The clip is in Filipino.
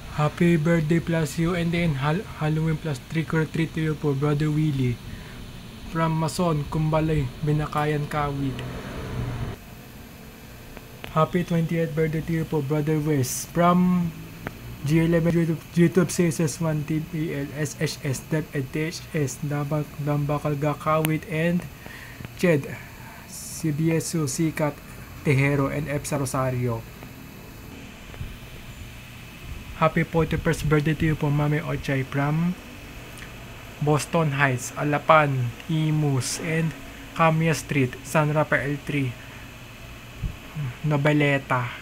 Happy birthday plus you and then Halloween plus trick or treat to you po, Brother Willie. From Mason, Kumbalay, Binakayan, Kawit. Happy 20th birthday to you po, Brother West. From G11 YouTube Cases 1 TPL SHS THS Dambakal Gakawit and Ched CBSU Sikat Tejero and F. Rosario. Happy 41st birthday to you po, Mami Ochay from Boston Heights, Alapan, Imus, and Camia Street, San Rafael 3, Noveleta.